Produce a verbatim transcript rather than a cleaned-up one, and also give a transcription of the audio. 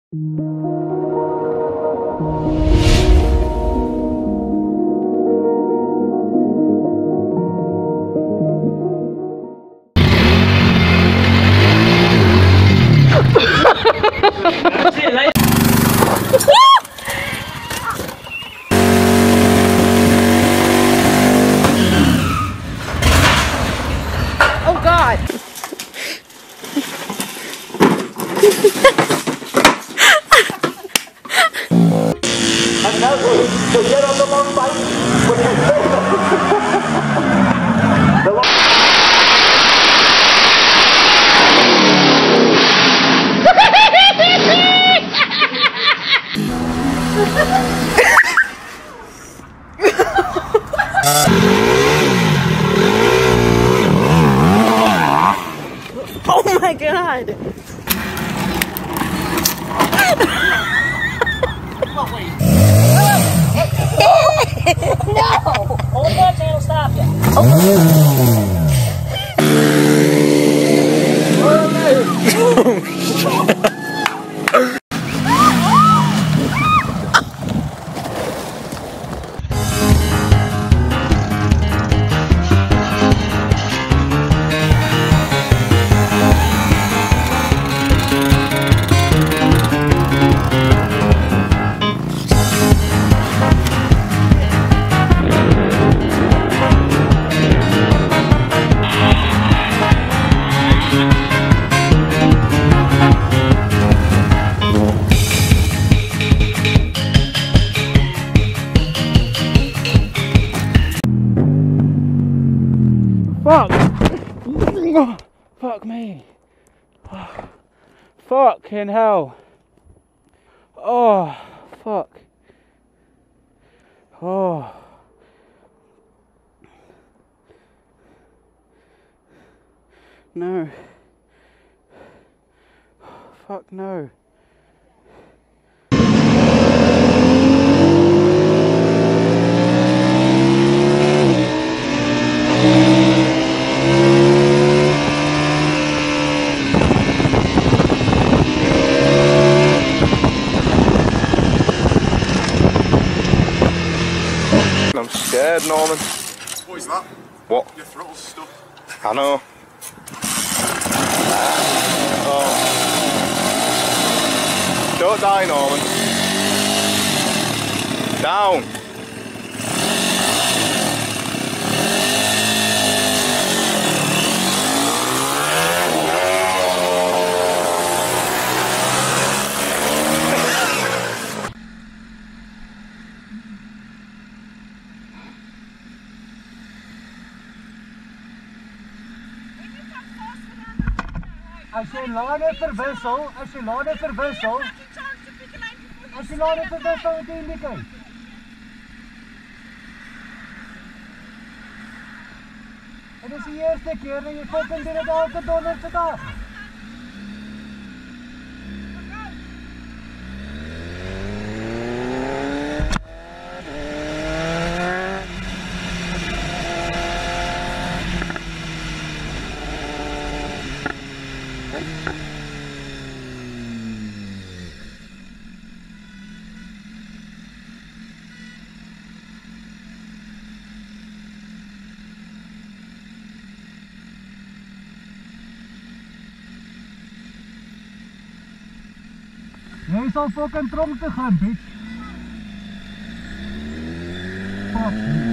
Oh God! And now to get on the long bike when you the long Oh my God! No! Hold that and it'll stop you. Fuck! Fuck me! Oh, fucking hell! Oh, fuck! Oh! No! Fuck no! I'm scared, Norman. What is that? What? Your throttle's stuck. I know. Oh. Don't die, Norman. Down. As jy lade verwissel, as jy lade verwissel, as jy lade verwissel, moet jy nie kyk. Dit is die eerste keer dat jy fucking doen dit elke donderse dag. Jy sal fucking tronk te gaan, bitch. Fuck you.